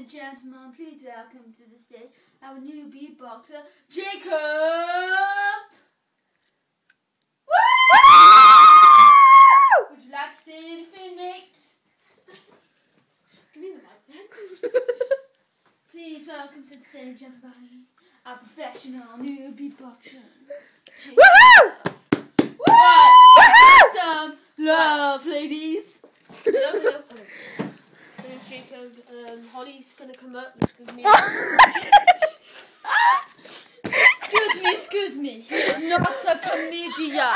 and gentlemen, please welcome to the stage our new beatboxer, Jacob! Woo! Would you like to say anything, mate? Give me the mic then. Please welcome to the stage, everybody, our professional new beatboxer, Jacob. Woohoo! Woo! Some love, ladies. Hello. My name's Jacob. Holly's gonna come up and give me. Excuse me. He's not a comedian.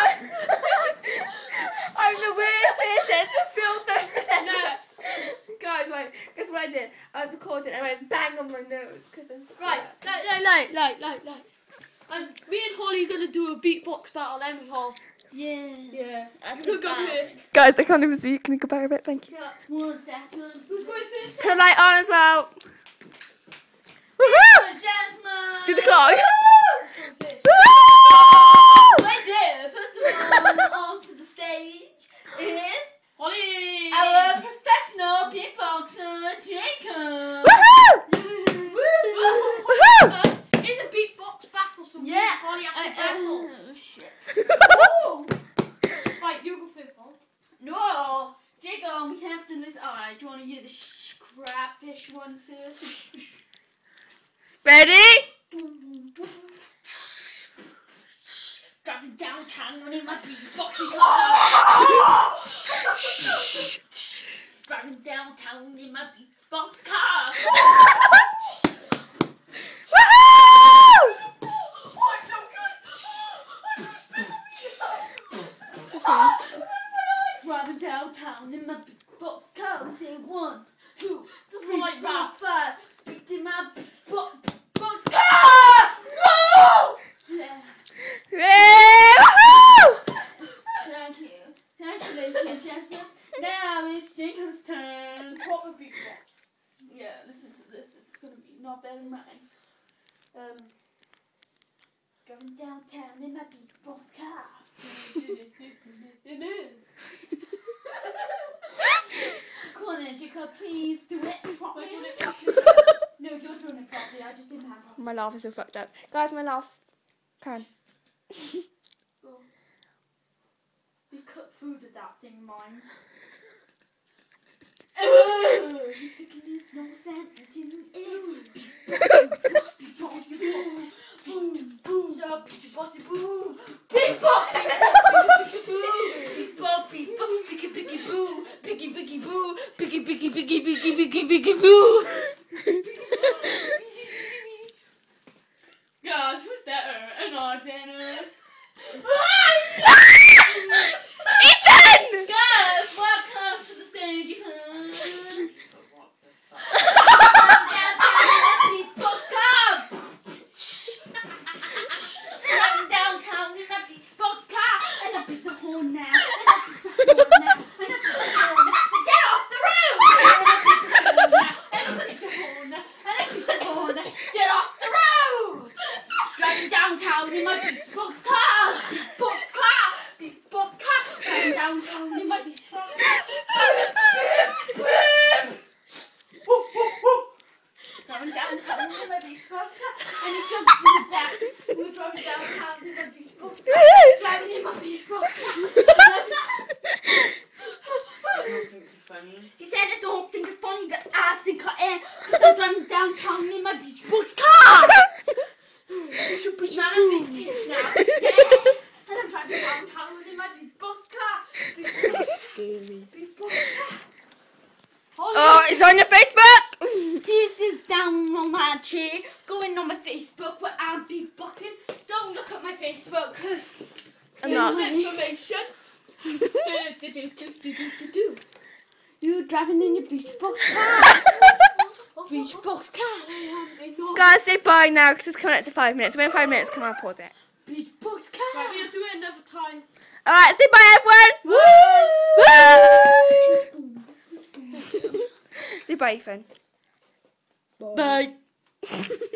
I'm the weirdest sense of filter. No, guys, right. Guess what I did? I was recording and I went bang on my nose because I'm right. Like. Me and Holly gonna do a beatbox battle, then we all. Yeah. Who go first? Guys, I can't even see you. Can you go back a bit? Thank you. Yeah. 1 second. Who's going first? Turn the light on as well. Woohoo! Woohoo! Jasmine! Do the clock. Who's going first? Woohoo! Right there, first of all, onto the stage is Holly. our professional beatboxer, Jacob. Woohoo! Woohoo! It's a beatbox battle, so me Yeah. and Holly have to battle. Oh, shit. Right, you go first, Holly. No, Jacob, we have to listen. Alright, do you want to hear the crapfish one first? Ready? Driving downtown in my beatboxing car. Driving downtown in my beatbox car. Woohoo! Oh, it's so good. Driving downtown in my beatbox car. We say 1, 2, 3, 4, 5. Beating my beatbox car. Woo! Yeah. Woohoo! Thank you, ladies and gentlemen. Now it's Jacob's turn. Proper beatbox. Yeah, listen to this. This is gonna be not better than mine. Going downtown in my beatbox car. Come on then, Jacob, please do it properly. No, you're doing it properly. I just didn't have properly. My laugh is so fucked up. Guys, my laugh's can. You cut through to that thing, mine. You thinking there's no sense in it? Boom, boom, bossy boom, big bossy, picky boo, picky boo, picky boo. God, who's better? And I better. Ethan! Guys, welcome to the stage, Ethan. Beatbox car. Driving downtown in my beatbox car, and I beat the horn now. Get off the road! Get off the road! Driving downtown in my beatbox car. Beatbox car. Driving downtown in my beatbox car. Driving downtown in my beatbox car, and he jumps in the back. We're driving downtown in my beatbox car. Driving in my beatbox car. He said I don't think it's funny, but I think I am. Because I'm driving downtown in my beatbox car. Man, I'm big tits now. Yeah. And I'm driving downtown in my beatbox car. Beatbox car. Oh, it's on your Facebook! This is down on my chair, going on my Facebook where I'm beatboxing. Don't look at my Facebook because I'm not. Information. You're driving in your beatbox car. Beatbox car. Guys, say bye now because it's coming up to 5 minutes. When 5 minutes, come on, pause it. Beatbox Right, car. we'll do it another time. Alright, say bye, everyone! Woo! Say bye, Ethan. Bye.